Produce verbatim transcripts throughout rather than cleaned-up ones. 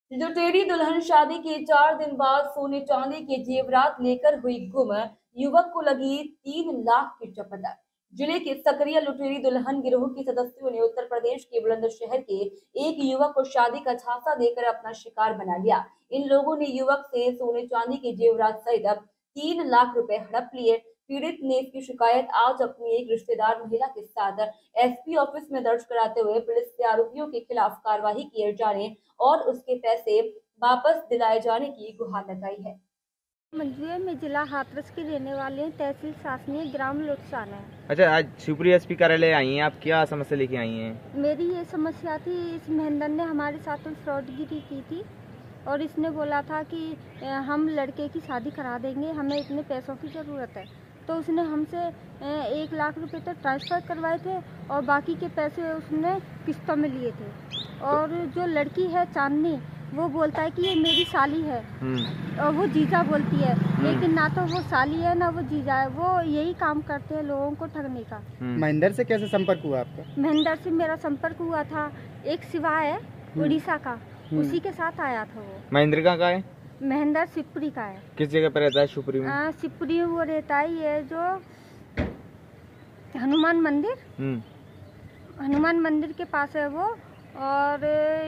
लुटेरी दुल्हन शादी के चार दिन बाद सोने चांदी के जेवरात लेकर हुई गुम। युवक को लगी तीन लाख की चपत। जिले के सक्रिय लुटेरी दुल्हन गिरोह के सदस्यों ने उत्तर प्रदेश के बुलंदशहर के एक युवक को शादी का झांसा देकर अपना शिकार बना लिया। इन लोगों ने युवक से सोने चांदी के जेवरात सहित अब तीन लाख रुपए हड़प लिए। पीड़ित ने इसकी शिकायत आज अपनी एक रिश्तेदार महिला के साथ एसपी ऑफिस में दर्ज कराते हुए पुलिस से आरोपियों के खिलाफ कार्रवाई किए जाने और उसके पैसे वापस दिलाए जाने की गुहार लगाई है। मंजू है, मैं जिला हाथरस की रहने वाली हूँ, तहसील शासनीय ग्राम लोटसाना है। अच्छा, आज शिवपुरी एसपी कार्यालय आई हैं, आप क्या समस्या लेके आई हैं? मेरी ये समस्या थी, इस महेंद्र ने हमारे साथ फ्रॉडगिरी की थी और इसने बोला था कि हम लड़के की शादी करा देंगे, हमें इतने पैसों की ज़रूरत है। तो उसने हमसे एक लाख रुपए तो ट्रांसफ़र करवाए थे और बाकी के पैसे उसने किस्तों में लिए थे। और जो लड़की है चांदनी, वो बोलता है कि ये मेरी साली है और वो जीजा बोलती है, लेकिन ना तो वो साली है ना वो जीजा है। वो यही काम करते हैं लोगों को ठगने का। महेंद्र से कैसे संपर्क हुआ आपका? महेंद्र से मेरा संपर्क हुआ था, एक शिवा है उड़ीसा का, उसी के साथ आया था वो। महेंद्र का का है? महेंद्र शिवपुरी का है। किस जगह पर रहता है शिवपुरी में? शिवपुरी में वो रहता है, ये जो हनुमान मंदिर हनुमान मंदिर के पास है वो, और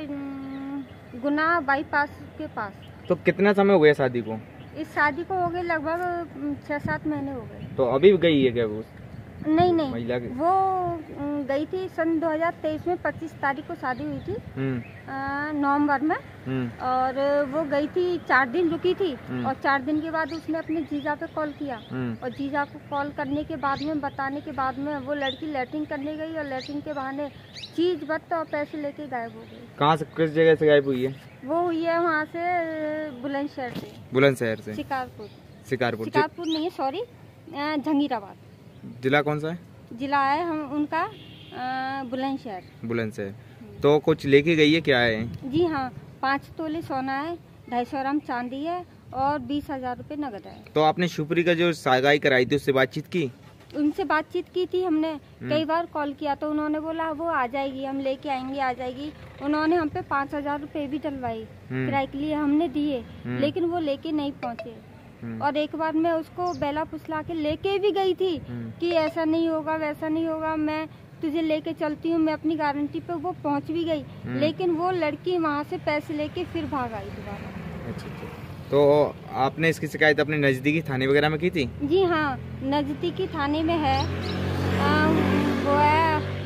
गुना बाईपास के पास। तो कितना समय हो गया शादी को? इस शादी को हो गए लगभग छह सात महीने हो गए। तो अभी गई है क्या वो? नहीं नहीं, महिला की? वो गई थी सन दो हज़ार तेईस में, पच्चीस तारीख को शादी हुई थी नवंबर में, और वो गई थी, चार दिन रुकी थी और चार दिन के बाद उसने अपने जीजा पे कॉल किया और जीजा को कॉल करने के बाद में बताने के बाद में वो लड़की लैट्रिन करने गई और लैट्रिन के बहाने चीज बत्त और पैसे लेके गायब हो गई। कहाँ से, किस जगह से गायब हुई है? वो हुई है वहाँ से बुलंदशहर से। बुलंदशहर से? शिकारपुर। शिकारपुर शिकारपुर नहीं है, सॉरी, जहांगीराबाद। जिला कौन सा है? जिला है हम उनका बुलंदशहर। बुलंदशहर। तो कुछ लेके गई है क्या है? जी हाँ, पाँच तोले सोना है, ढाई सौ ग्राम चांदी है और बीस हजार रूपए नगद है। तो आपने शिवपुरी का जो सगाई कराई थी उससे बातचीत की? उनसे बातचीत की थी हमने, कई बार कॉल किया तो उन्होंने बोला वो आ जाएगी, हम लेके आएंगे, आ जाएगी। उन्होंने हम पे पाँच हजार रूपए भी डलवाई किराए के लिए, हमने दिए, लेकिन वो लेके नहीं पहुँचे। और एक बार मैं उसको बेला फुसला के लेके भी गई थी कि ऐसा नहीं होगा वैसा नहीं होगा, मैं तुझे लेके चलती हूँ, मैं अपनी गारंटी पे। वो पहुँच भी गई, लेकिन वो लड़की वहाँ से पैसे लेके फिर भाग आई दोबारा। अच्छा अच्छा। तो आपने इसकी शिकायत अपने नजदीकी थाने वगैरह में की थी? जी हाँ, नजदीकी थाने में है, आ, वो है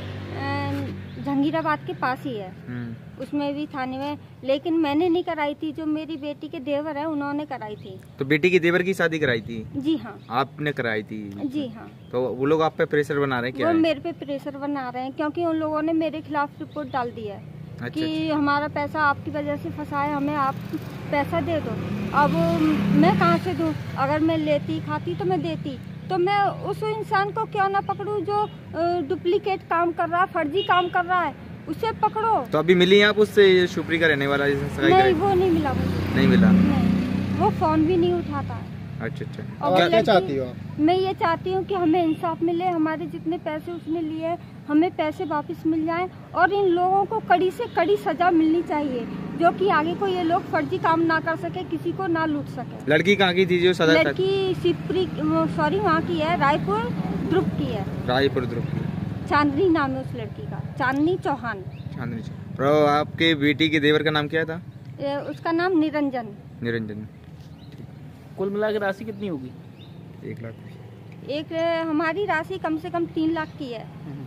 जहांगीराबाद के पास ही है, उसमें भी थाने में, लेकिन मैंने नहीं कराई थी, जो मेरी बेटी के देवर है उन्होंने कराई थी। तो बेटी के देवर की शादी कराई थी? जी हाँ। आपने कराई थी? जी हाँ। तो वो लोग आप पे प्रेशर बना रहे हैं क्या? वो मेरे पे प्रेशर बना रहे हैं, क्योंकि उन लोगों ने मेरे खिलाफ रिपोर्ट डाल दी है। अच्छा, कि अच्छा। हमारा पैसा आपकी वजह से फंसा है, हमें आप पैसा दे दो। अब मैं कहाँ से दूँ? अगर मैं लेती खाती तो मैं देती, तो मैं उस इंसान को क्यों ना पकड़ूं जो डुप्लीकेट काम कर रहा है, फर्जी काम कर रहा है, उसे पकड़ो। तो अभी मिली आप उससे, शिवपुरी का रहने वाला? नहीं, वो नहीं मिला मुझे। नहीं मिला? नहीं, वो फोन भी नहीं उठाता है। अच्छा अच्छा। और क्या चाहती हो? मैं ये चाहती हूँ कि हमें इंसाफ मिले, हमारे जितने पैसे उसने लिए हमें पैसे वापस मिल जाएं, और इन लोगों को कड़ी से कड़ी सजा मिलनी चाहिए, जो कि आगे को ये लोग फर्जी काम ना कर सके, किसी को ना लूट सके। लड़की कहाँ की थी जो सजा? लड़की शिवपुरी, सॉरी वहाँ की है, रायपुर ध्रुव की है। रायपुर ध्रुव की? चांदनी नाम है उस लड़की का, चांदनी चौहान। चांदनी चौहान। तो आपके बेटी के देवर का नाम क्या था? ए, उसका नाम निरंजन। निरंजन। कुल मिला के राशि कितनी होगी? एक लाख। एक हमारी राशि कम से कम तीन लाख की है।